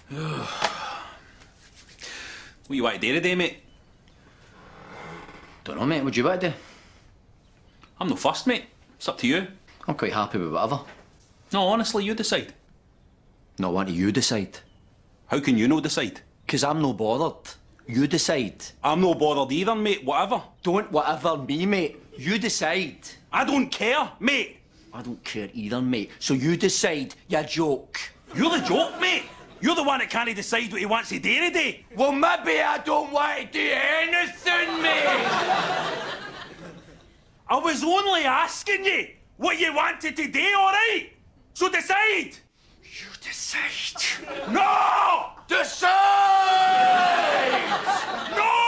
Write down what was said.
What you want to do today, mate? Don't know, mate. What do you want to do? I'm not fussed, mate. It's up to you. I'm quite happy with whatever. No, honestly, you decide. No, why don't you decide? How can you not decide? 'Cause I'm no bothered. You decide. I'm no bothered either, mate. Whatever. Don't whatever me, mate. You decide. I don't care, mate. I don't care either, mate. So you decide, you joke. You're the joke, mate. You're the one that can't decide what he wants to do today. Well, maybe I don't want to do anything, mate. I was only asking you what you wanted to do, all right? So decide. You decide. No! Decide! No!